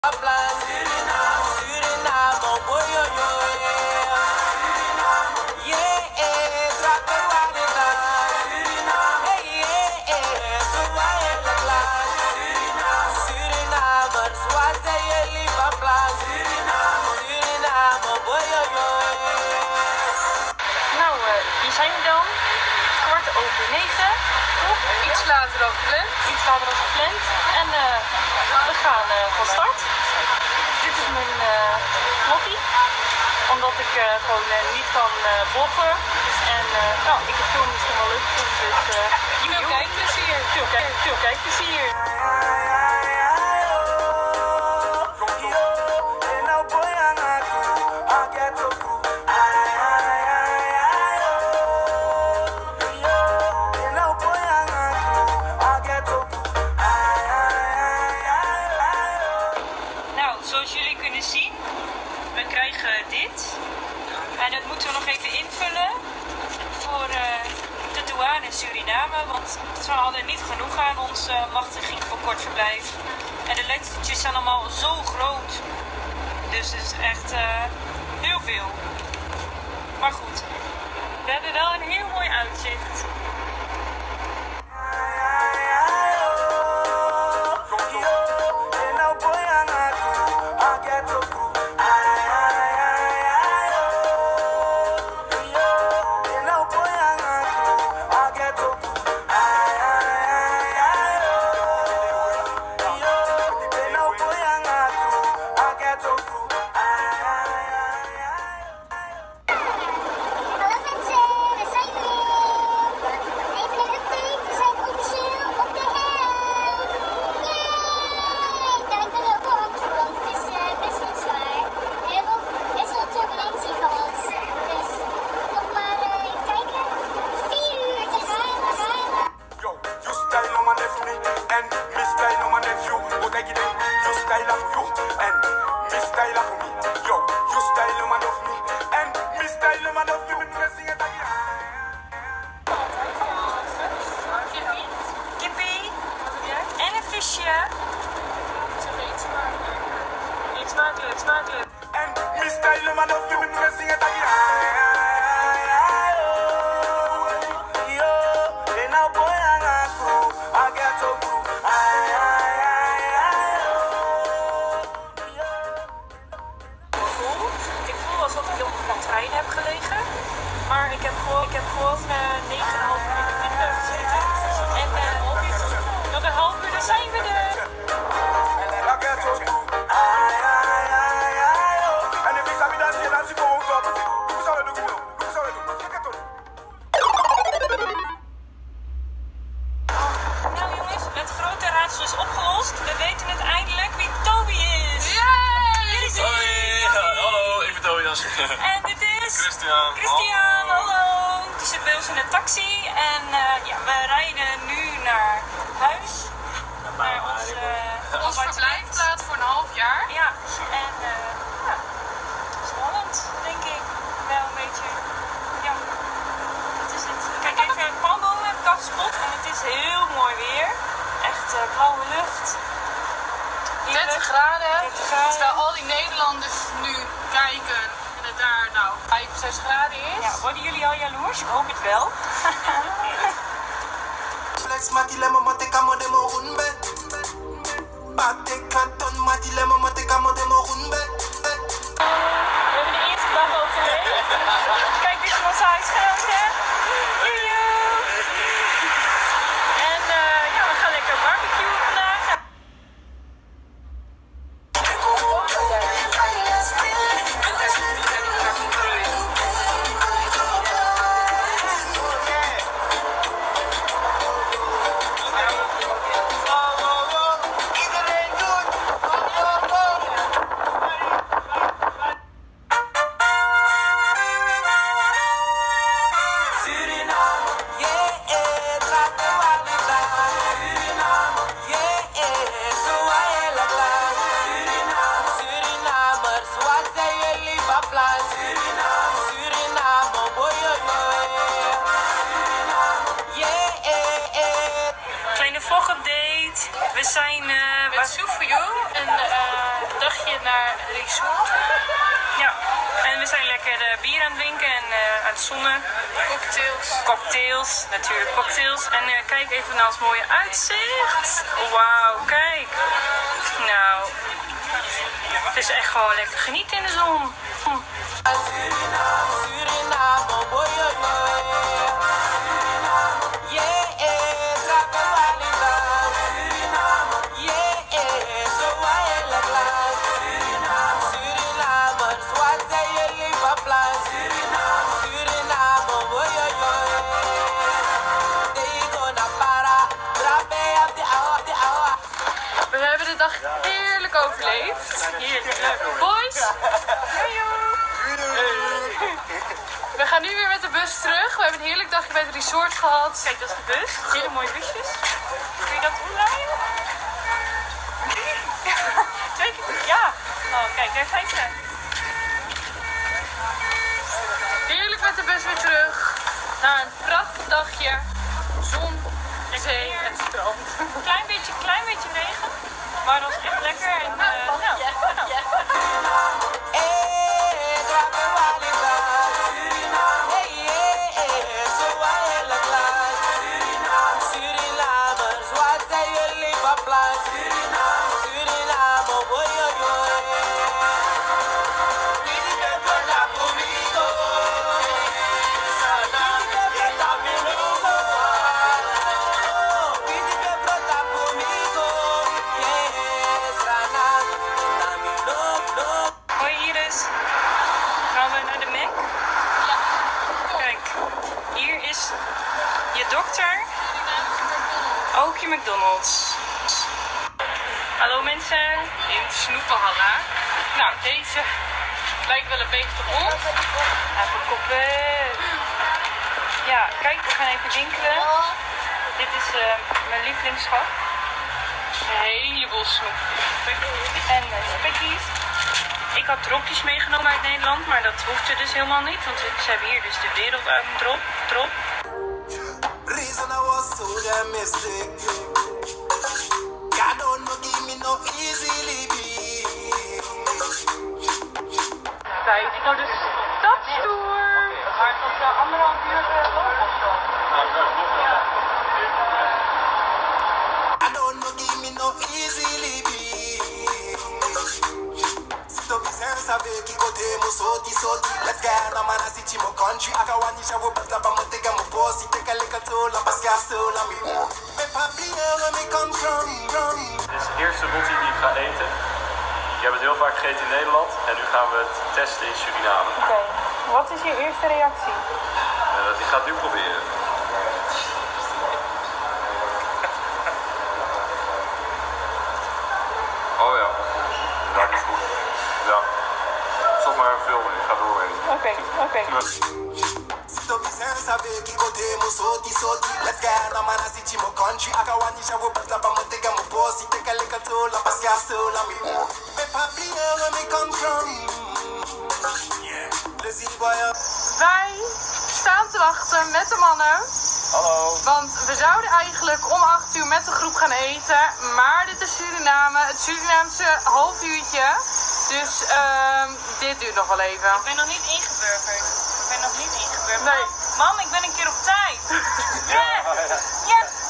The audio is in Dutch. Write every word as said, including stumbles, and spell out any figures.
Suriname, Suriname, oh boy, yo, yo, yeah. Yeah, drop the wallet down. Suriname, hey, yeah, so why the glass? Suriname, Suriname, so I say you leave a plan. Suriname, Suriname, oh boy, yo, yo, yeah. Nou, uh, hier zijn we dan. Kwart over negen. Toch? Iets later dan gepland. Iets later dan gepland. En uh, we gaan uh, van start. Dit is mijn uh, vloggie. Omdat ik uh, gewoon uh, niet kan uh, vloggen. En uh, nou, ik heb film misschien wel leuk. Dus uh, Veel kijkplezier. Veel, kijk, veel kijkplezier. Zoals jullie kunnen zien, we krijgen dit. En dat moeten we nog even invullen voor uh, de douane in Suriname. Want ze hadden niet genoeg aan onze uh, machtiging voor kort verblijf. En de lettertjes zijn allemaal zo groot. Dus het is echt uh, heel veel. Maar goed, we hebben wel een heel mooi uitzicht. Iets smakelijk, smakelijk. En mi style man of you been messing it again. Yo, they now boy and I crew, I get to crew. Ik voel alsof ik op een trein heb gelegen, maar ik heb gewoon, ik heb gewoon uh, negen komma vijf uur in de vliegtuig gezeten. En uh, nog een half uur, dan zijn we er. Nou jongens, het grote raadsel is opgelost. We weten het eindelijk wie Toby is. Yay! Hoi, ja, hallo, ik ben Tobias. En dit is Christian. Christian, hallo. Die zit bij ons in de taxi en uh, ja, we rijden nu naar huis. Naar ons, uh, Ons verblijfplaats voor een half jaar. Ja, en uh, ja, spannend denk ik. Wel een beetje, ja, dat is het. Kijk even, palmbomen heb ik afgespot en het is heel mooi weer. Echt uh, blauwe lucht. dertig graden. dertig graden. Terwijl al die Nederlanders nu kijken en het daar nou vijf, zes graden is. Ja, worden jullie al jaloers? Ik hoop het wel. Flex matilema matekamo de morunbe. Patekaton matilema matekamo de morunbe. We hebben de eerste dag overleefd. Kijk, dit is ons huisgenoten. Joejoe. En uh, ja, we gaan lekker barbecuen vandaag. We zijn uh, Met Soe for You en uh, resort. Ja, en we zijn lekker uh, bier aan het drinken en uh, aan het zonnen. Cocktails. Cocktails, natuurlijk cocktails. En uh, kijk even naar ons mooie uitzicht. Wauw, kijk. Nou, het is echt gewoon lekker genieten in de zon. Hm. Suriname, Suriname, boy, boy, boy. Yeah, trappen kwaliteit. Suriname, yeah, zo eigenlijk laat. Suriname, Surinamers, wat zijn jullie van plan? Suriname, Suriname, boy, boy, boy. Tegen naar para, trappen op die oude, die oude. We hebben de dag heerlijk overleefd. Heerlijk. Boys. We gaan nu weer met de bus terug. We hebben een heerlijk dagje bij het resort gehad. Kijk, dat is de bus. Hele mooie busjes. Kun je dat omdraaien? Twee keer? Ja. Oh, kijk, daar zijn ze. Heerlijk met de bus weer terug. Na een prachtig dagje. Zon, zee en strand. Klein beetje, klein beetje regen. Maar dat is echt lekker. En, uh, nou, nou. Hey, trappen kwaliteit. Hey, hey, zo eigenlijk laat. Surinamers, wat zijn jullie van plan? Suriname, boy, boy, boy. Pidi que brota conmigo. Pidi que brota conmigo. Pidi que brota conmigo. Yes, Rana, dame love, love. Hoi Iris. Gaan we naar de Mac? Kijk, hier is je dokter. Ook je McDonald's. Hallo mensen, in Snoepenhalla. Nou, deze lijkt wel een beetje op. Apenkoppen. Ja, kijk, we gaan even winkelen. Dit is uh, mijn lievelingschap. Een heleboel snoep. En uh, spekkies. Ik had dropjes meegenomen uit Nederland, maar dat hoefde dus helemaal niet. Want ze hebben hier dus de werelduitendrop. Drop. Reason I was so damn mystic. God don't no give me no easily be. Tijd voor de stadstoer. Maar tot uh, anderhalf uur uh, lopen of zo. I don't no give me no easily be. Sito bizarre sabe que podemos soti soti. Let's get on man I see my country. I got one isha wo bata ba mo tega mo bossy. Take a look at all of us gas soul on me. Me papi where me come from from. Dit is de eerste rotti die ik ga eten. Ik heb het heel vaak gegeten in Nederland en nu gaan we het testen in Suriname. Oké, okay. Wat is je eerste reactie? Uh, ik ga het nu proberen. Oh ja, dat is goed. Ja, stop maar filmen, ik ga doorheen. Oké, oké. Sito bizarre sabe que podemos soti soti. Let's get on man I see my country. I got one isha wo bata ba mo tega mo bossy. Take a look at all of us gas soul on me. Me papi where me come from. Let's see boy. Wij staan te wachten met de mannen. Hallo. Want we zouden eigenlijk om acht uur met de groep gaan eten. Maar dit is Suriname, het Surinaamse half uurtje. Dus uh, dit duurt nog wel even. Ik ben nog niet ingeburgerd. Ik ben nog niet ingeburgerd. Nee. Mam, ik ben een keer op tijd. Ja, ja. Ja.